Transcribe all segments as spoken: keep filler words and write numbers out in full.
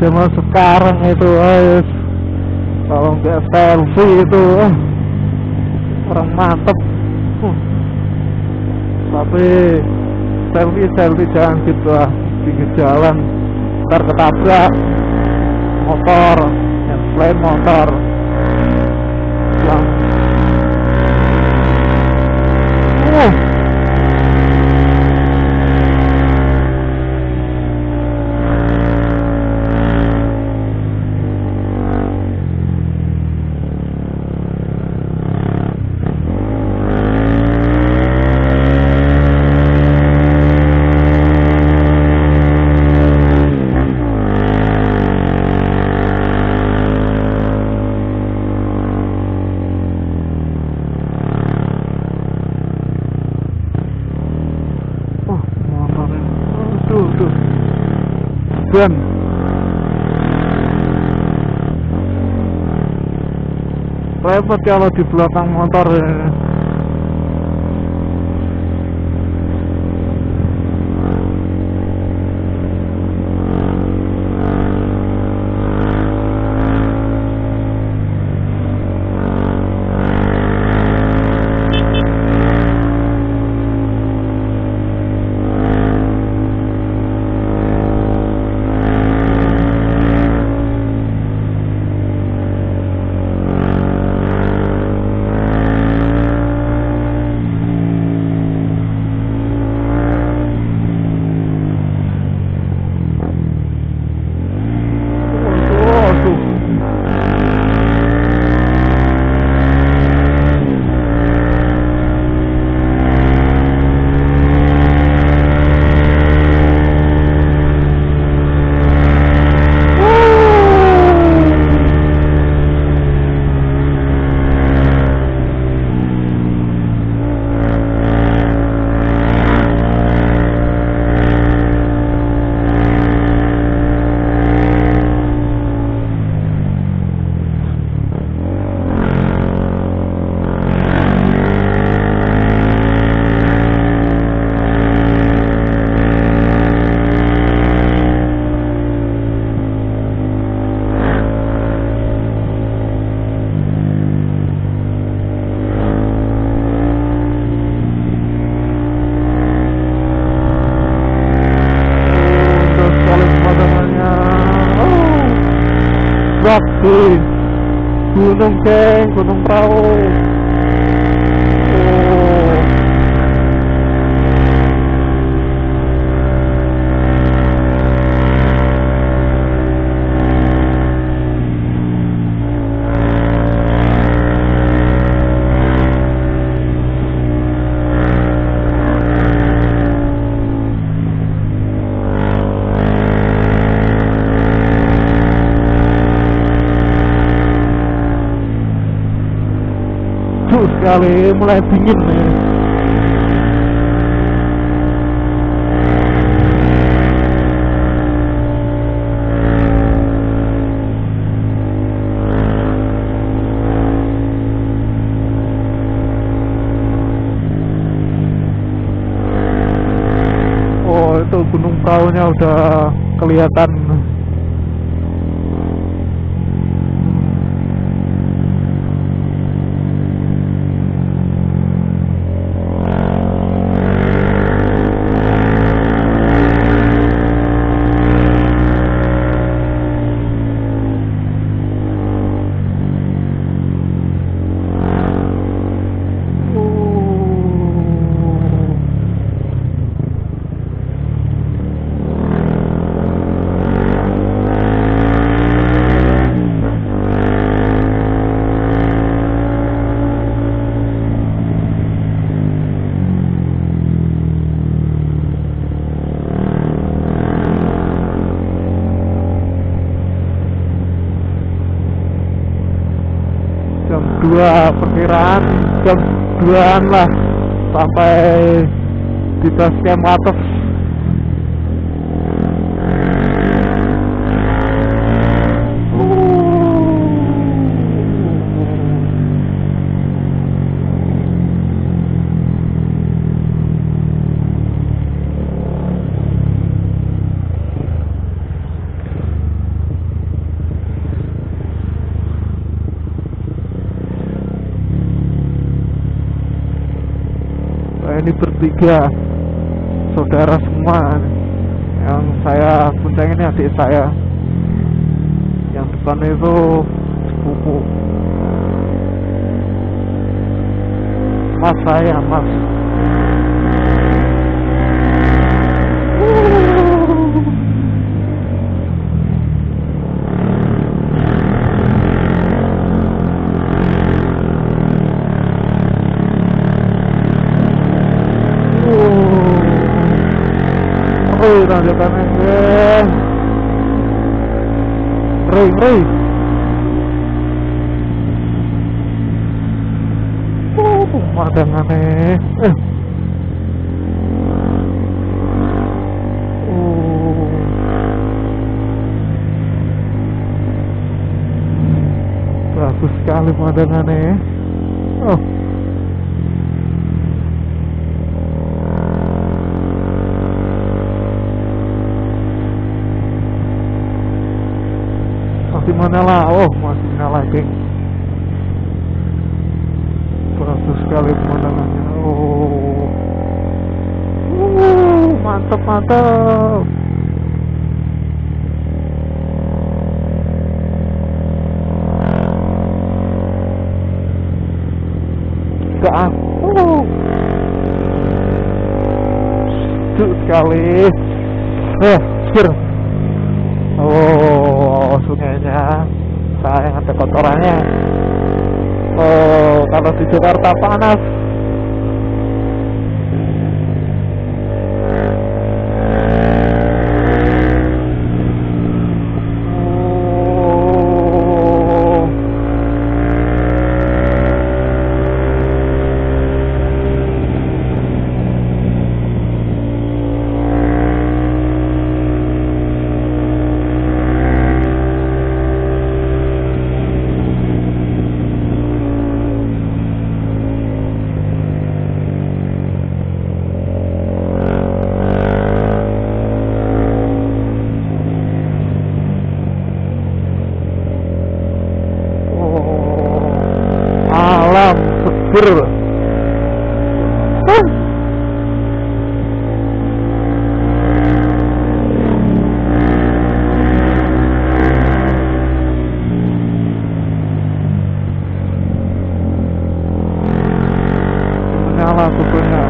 zaman sekarang itu guys, kalau nggak selfie itu eh, orang mantep. uh. Tapi selfie selfie jangan gitu lah pinggir jalan, ntar ketabrak motor yang selain motor yang uh. Dan repot kalau di belakang motor ya. Di gunung geng, gunung perahu. Oh. Sekali mulai dingin ya. Oh itu gunung perahunya udah kelihatan. Dua perkiraan jam duaan lah sampai di base camp atas. ini bertiga saudara semua. Yang saya bonceng ini adik saya, yang depan itu sepupu mas saya, mas. Oh, tanjakannya geng, ngeri ngeri. Oh, pemandangannya eh. Oh, bagus sekali pemandangannya. Oh, masih menyala. Oh, masih menyala geng. Bagus sekali pemandangannya. Oh, uh, mantap mantap. Gak aku sejuk sekali. Eh, sir. Oh, sungainya sayang ada kotorannya. Oh, kalau di Jakarta panas. Oh, alam seger. Huh. Menyala kukunya.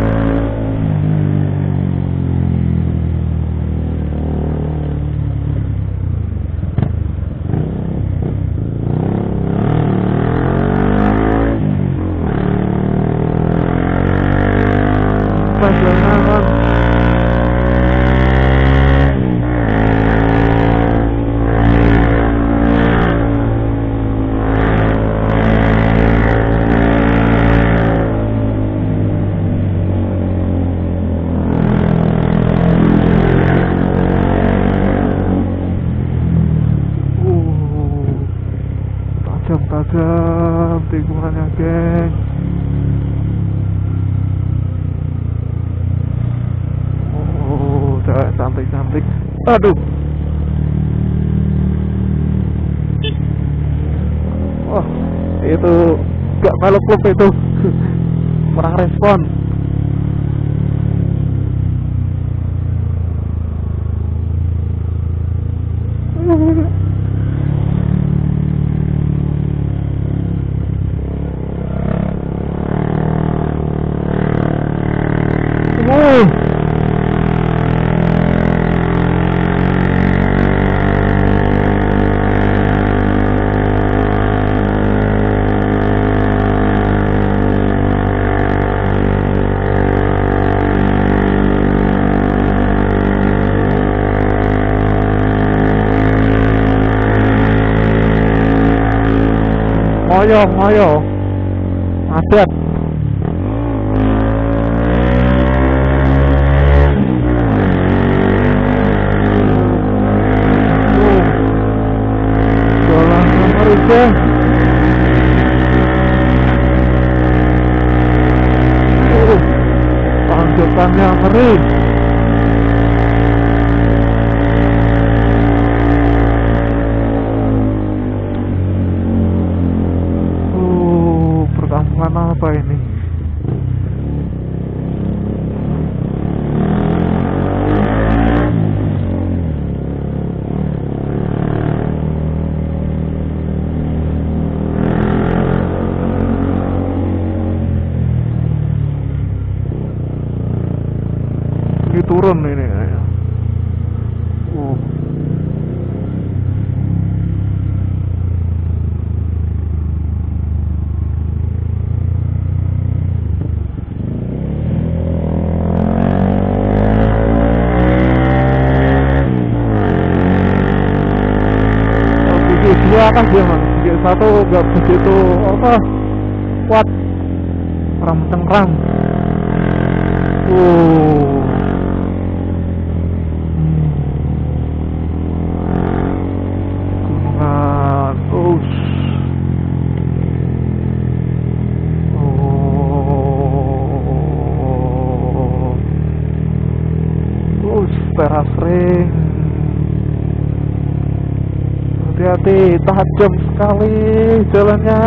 Jangan. Uh, tajam-tajam tikungannya geng. Cantik-cantik. Aduh. Wah, itu gak malu klub itu. Kurang respon. Wow. Ngoyo, ngoyo, adat. Jalan Amerika. Uh, tanjakannya ngeri. Apa ini? lagi turun ini. Uh. Dua kan dia mas, G satu gak begitu apa kuat, ram cengkram. Uh. Gunungan, us. Oh. Us, teras ring. Hati-hati, tajam sekali jalannya.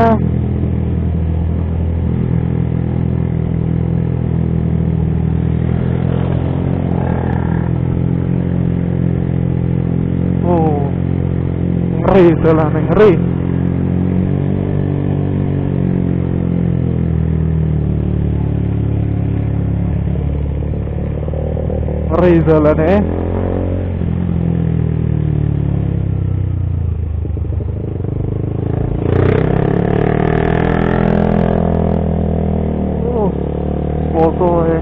Oh, ngeri jalannya, ngeri. Ngeri jalannya. Foto eh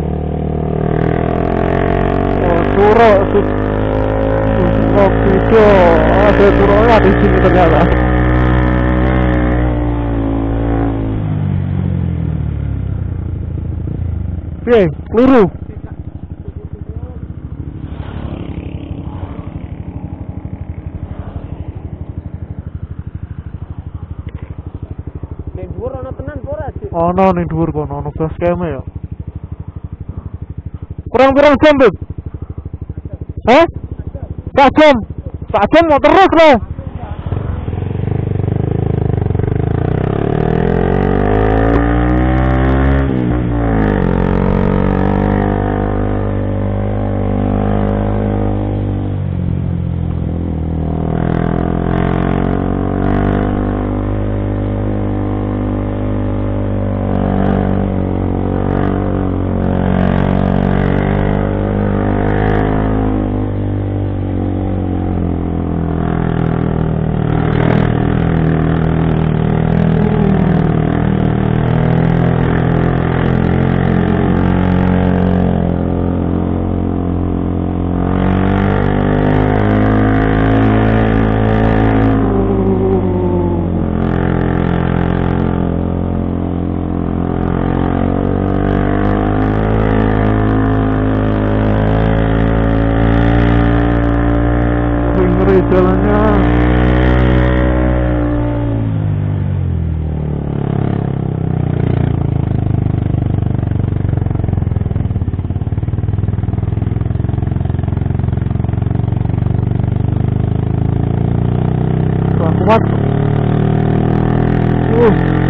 oh, turo oh, video ada turonya di sini ternyata. Oke, peluru. Ning dhuwur ana tenan ora sih? Ana ning dhuwur kono ono bas keme ya. Kurang-kurang jam, Beb? Hah? Sak jam? Sak jam mau terus loh. Jalannya kuat. Uh.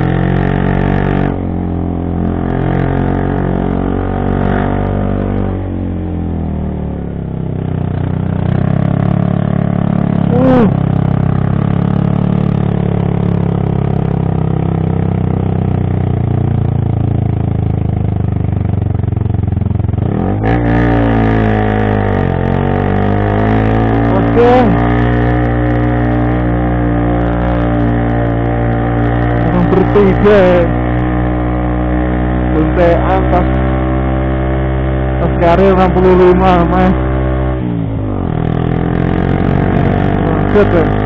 Orang bertiga Buntean tas tas karir enam puluh lima mas. Good,